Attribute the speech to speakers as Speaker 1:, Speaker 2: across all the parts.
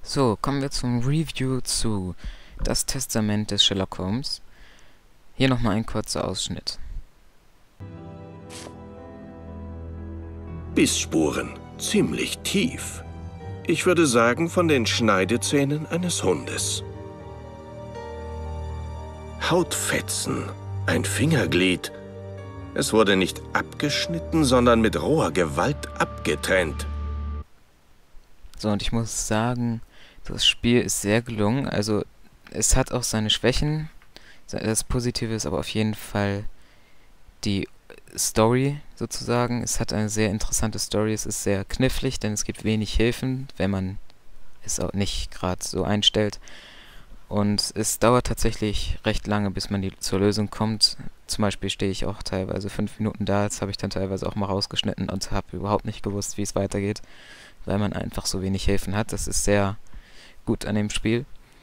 Speaker 1: So, kommen wir zum Review zu Das Testament des Sherlock Holmes. Hier nochmal ein kurzer Ausschnitt.
Speaker 2: Bissspuren, ziemlich tief. Ich würde sagen, von den Schneidezähnen eines Hundes. Hautfetzen, ein Fingerglied. Es wurde nicht abgeschnitten, sondern mit roher Gewalt abgetrennt.
Speaker 1: So, und ich muss sagen, das Spiel ist sehr gelungen. Also, es hat auch seine Schwächen. Das Positive ist aber auf jeden Fall die Story sozusagen. Es hat eine sehr interessante Story. Es ist sehr knifflig, denn es gibt wenig Hilfen, wenn man es auch nicht gerade so einstellt. Und es dauert tatsächlich recht lange, bis man zur Lösung kommt. Zum Beispiel stehe ich auch teilweise 5 Minuten da. Das habe ich dann teilweise auch mal rausgeschnitten und habe überhaupt nicht gewusst, wie es weitergeht, weil man einfach so wenig Hilfen hat. Das ist sehr gut an dem Spiel.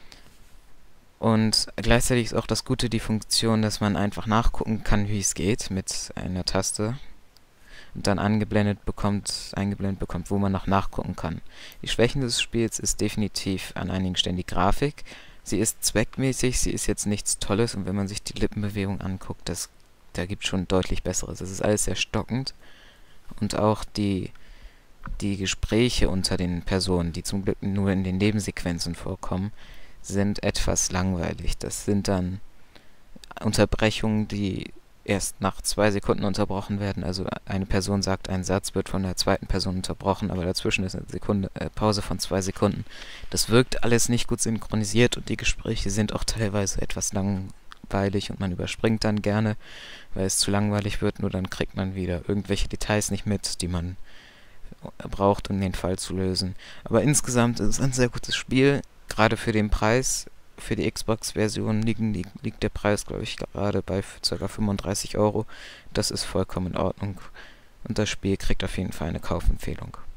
Speaker 1: Und gleichzeitig ist auch das Gute die Funktion, dass man einfach nachgucken kann, wie es geht mit einer Taste und dann eingeblendet bekommt, wo man noch nachgucken kann. Die Schwächen des Spiels ist definitiv an einigen Stellen die Grafik. Sie ist zweckmäßig, sie ist jetzt nichts Tolles, und wenn man sich die Lippenbewegung anguckt, da gibt es schon deutlich Besseres. Es ist alles sehr stockend, und auch die Gespräche unter den Personen, die zum Glück nur in den Nebensequenzen vorkommen, sind etwas langweilig. Das sind dann Unterbrechungen, die erst nach 2 Sekunden unterbrochen werden. Also eine Person sagt einen Satz, wird von der zweiten Person unterbrochen, aber dazwischen ist eine Pause von 2 Sekunden. Das wirkt alles nicht gut synchronisiert, und die Gespräche sind auch teilweise etwas langweilig, und man überspringt dann gerne, weil es zu langweilig wird. Nur dann kriegt man wieder irgendwelche Details nicht mit, die man braucht, um den Fall zu lösen. Aber insgesamt ist es ein sehr gutes Spiel, gerade für den Preis. Für die Xbox-Version liegt der Preis, glaube ich, gerade bei ca. 35 Euro. Das ist vollkommen in Ordnung, und das Spiel kriegt auf jeden Fall eine Kaufempfehlung.